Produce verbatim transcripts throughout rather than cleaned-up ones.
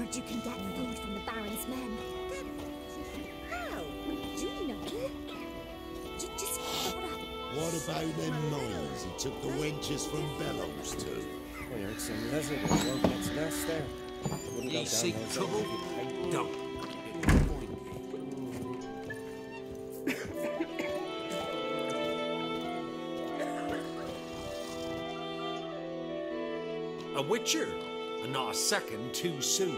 said you can get food from the Baron's men. Then how? Do you know? J just cover up. What about them mines he took the wenches from Bellows to? We heard some lizard at work its nest there. Wouldn't You seek trouble? Don't. A witcher, and not a second too soon.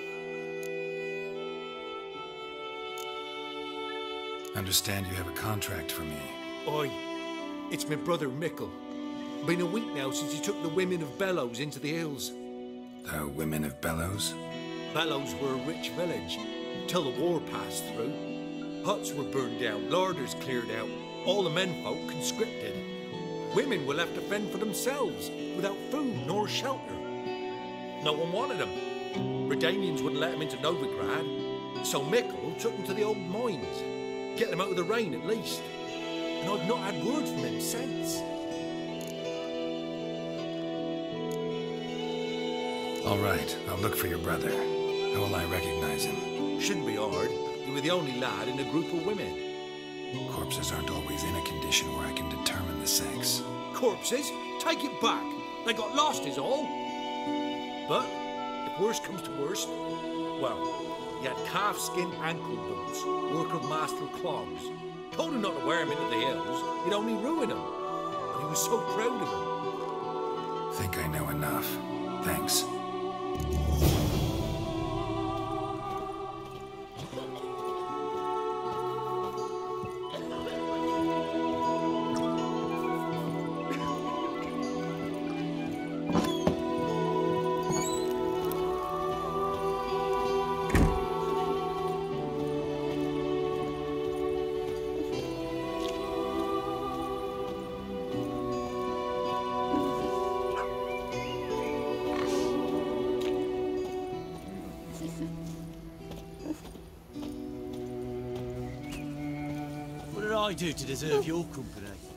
Understand you have a contract for me. Oi, it's my brother Mickle. Been a week now since he took the women of Bellows into the hills. The women of Bellows? Bellows were a rich village, till the war passed through. Huts were burned down, larders cleared out, all the menfolk conscripted. Women were left to fend for themselves, without food nor shelter. No one wanted them. Redanians wouldn't let them into Novigrad, so Mickle took them to the old mines. Get them out of the rain at least. And I've not had word from him since. All right, I'll look for your brother. How will I recognize him? Shouldn't be hard. You were the only lad in a group of women. Corpses aren't always in a condition where I can determine the sex. Corpses? Take it back. They got lost is all. But, if worst comes to worst, well, he had calfskin ankle boots, work of Master Clogs. Told him not to wear them into the hills, he'd only ruin him. And he was so proud of him. Think I know enough. Thanks. What did I do to deserve your company?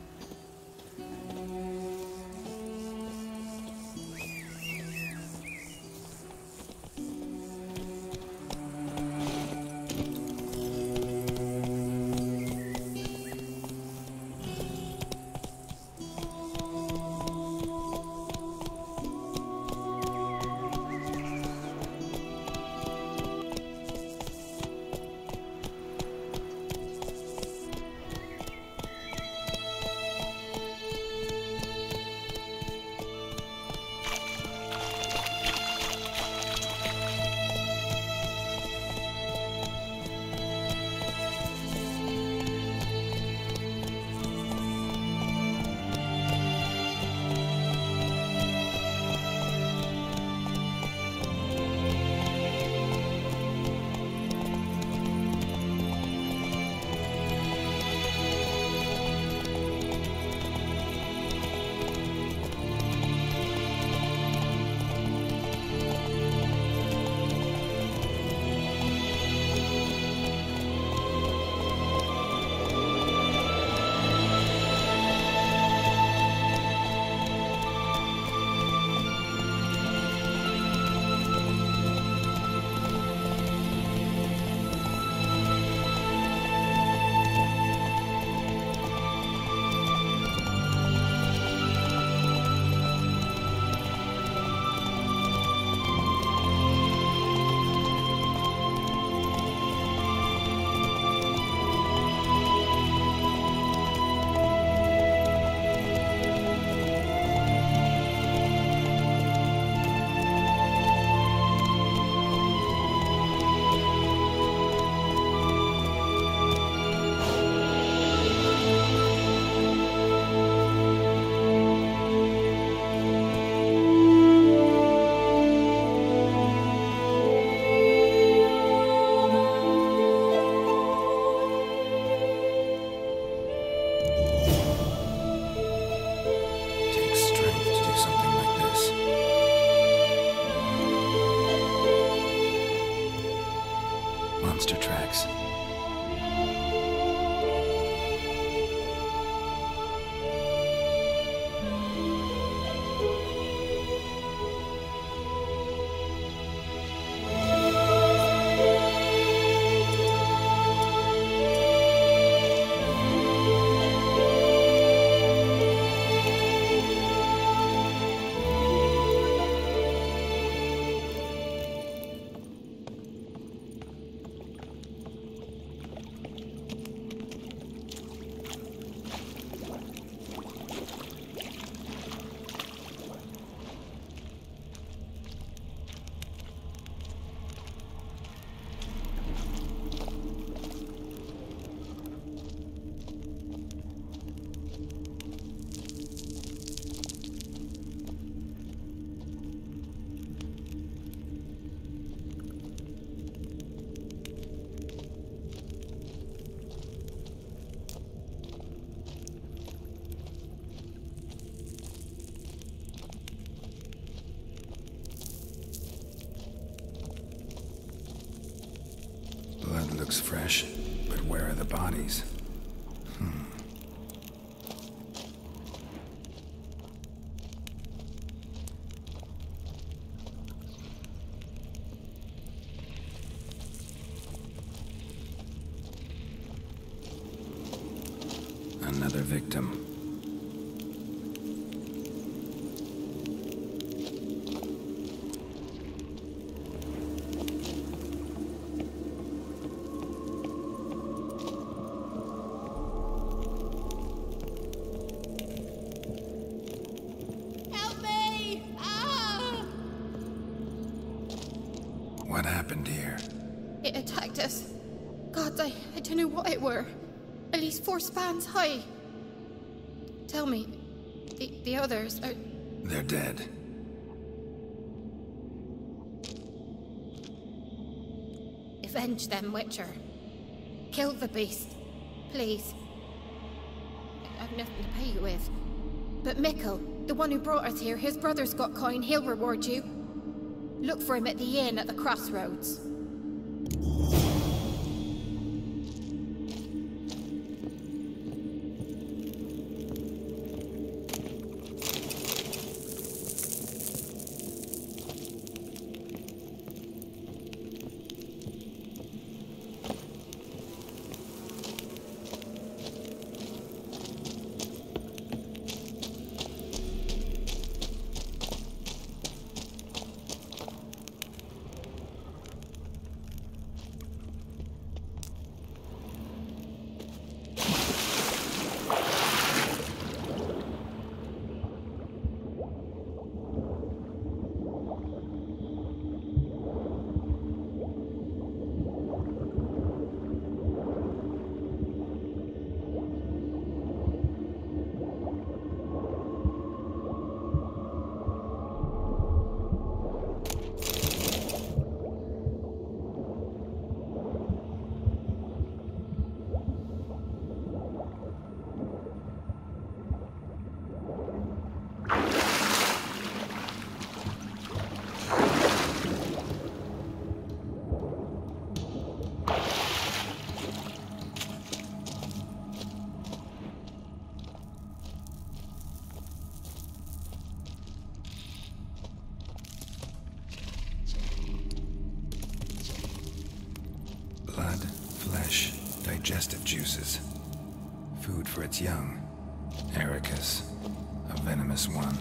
monster tracks. looks fresh, but where are the bodies? Hmm. Another victim. Help me! Ah! What happened here? It attacked us. God, I, I don't know what it were. At least four spans high. Tell me, the, the others are... They're dead. Avenge them, Witcher. Kill the beast. Please. I've nothing to pay you with. But Mikkel, the one who brought us here, his brother's got coin, he'll reward you. Look for him at the inn at the crossroads. Blood, flesh, digestive juices. Food for its young. Ericus, a venomous one.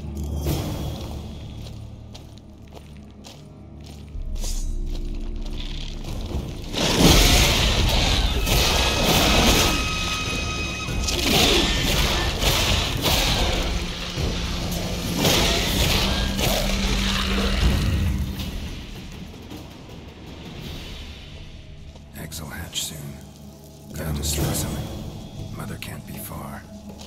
Eggs will hatch soon. Gotta destroy some. Mother can't be far.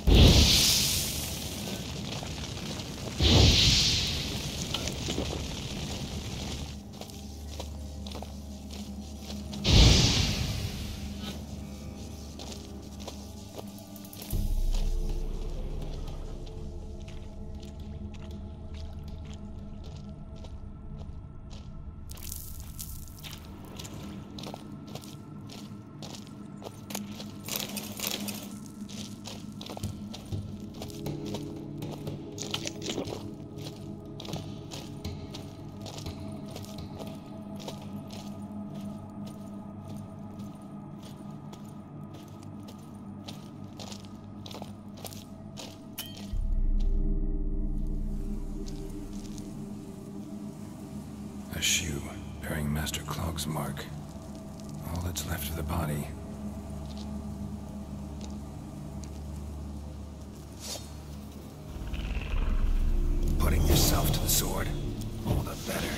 A shoe bearing Master Clog's mark. All that's left of the body. Putting yourself to the sword. All the better.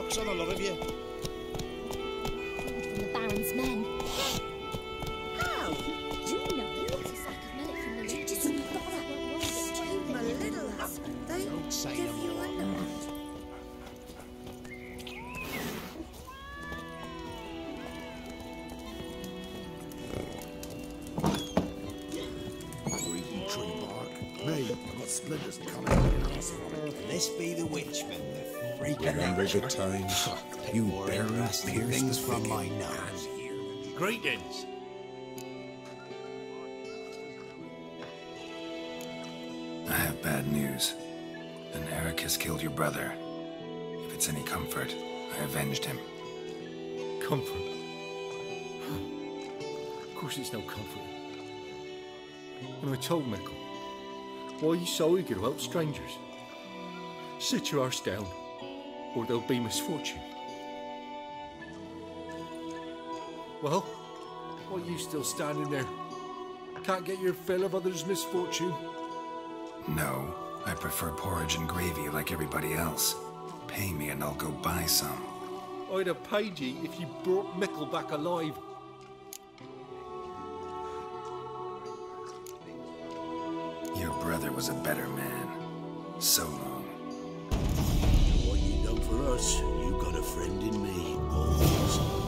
Joke's on a lot of you. From the Baron's men. How? Do you know? It's a sack of millet from the just got that stupid little us. They Don't say give no you more. a nod. Greedy tree bark. Me, I've got splinters coming out in us. This be the witchman, the freak of Remember the nature. times you barely pierced things the from thicket. my nose. Greetings. I have bad news. An Eric has killed your brother. If it's any comfort, I avenged him. Comfort. Of course it's no comfort. When I told Mickle, why you so eager to help strangers? Sit your arse down, or there'll be misfortune. Well, why are you still standing there? Can't get your fill of others' misfortune? No, I prefer porridge and gravy like everybody else. Pay me and I'll go buy some. I'd have paid you if you brought Mickle back alive. Your brother was a better man. So long. What you done for us, you got a friend in me, always.